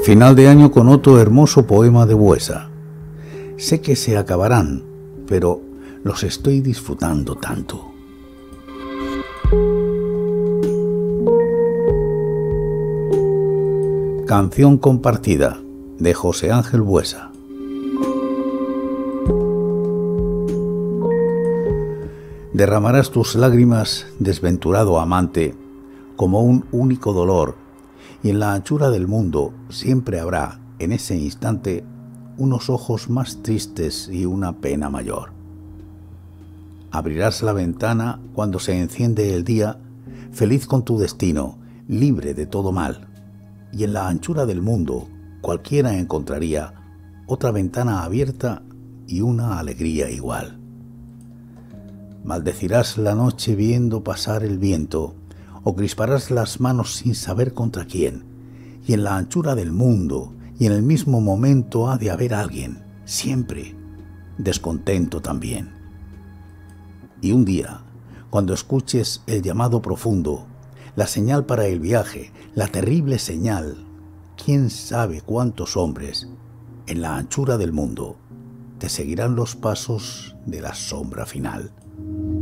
Final de año con otro hermoso poema de Buesa. Sé que se acabarán, pero los estoy disfrutando tanto. Canción compartida, de José Ángel Buesa. Derramarás tus lágrimas, desventurado amante, como un único dolor, y en la anchura del mundo siempre habrá, en ese instante, unos ojos más tristes y una pena mayor. Abrirás la ventana cuando se enciende el día, feliz con tu destino, libre de todo mal, y en la anchura del mundo cualquiera encontraría otra ventana abierta y una alegría igual. Maldecirás la noche viendo pasar el viento, o crisparás las manos sin saber contra quién, y en la anchura del mundo y en el mismo momento ha de haber alguien, siempre, descontento también. Y un día, cuando escuches el llamado profundo, la señal para el viaje, la terrible señal, quién sabe cuántos hombres, en la anchura del mundo, te seguirán los pasos de la sombra final.